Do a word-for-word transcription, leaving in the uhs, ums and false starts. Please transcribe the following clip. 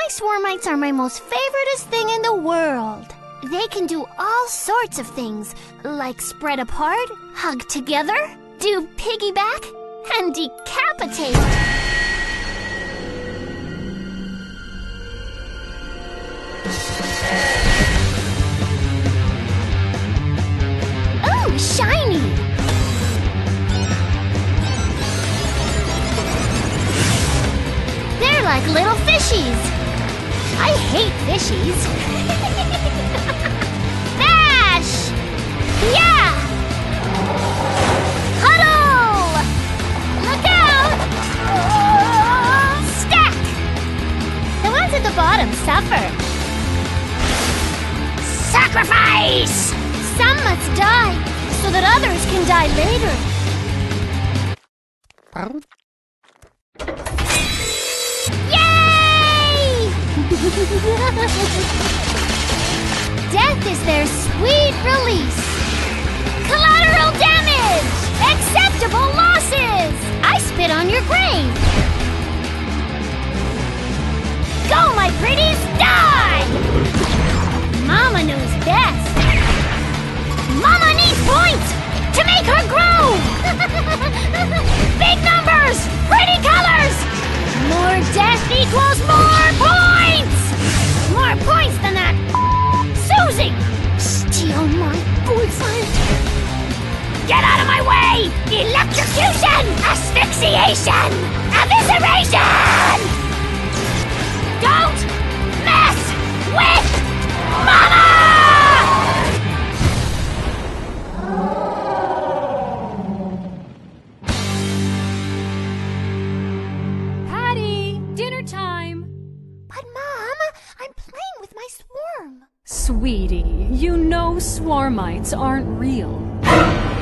My swarmites are my most favoriteest thing in the world. They can do all sorts of things, like spread apart, hug together, do piggyback, and decapitate. Ooh, shiny! They're like little fishies. I hate fishies. Bash! Yeah! Huddle! Look out! Stack! The ones at the bottom suffer. Sacrifice! Some must die, so that others can die later. Yay! Death is their sweet release. Collateral damage! Acceptable losses! I spit on your grave. Go, my pretties, die! Mama knows best. Mama needs points to make her grow! Big numbers! Pretty colors! More death equals more points! More points than that Susie! Steal my boyfriend! Get out of my way! Electrocution! Asphyxiation! Evisceration! Don't mess with Mama! Time. But, Mom, I'm playing with my swarm. Sweetie, you know swarmites aren't real.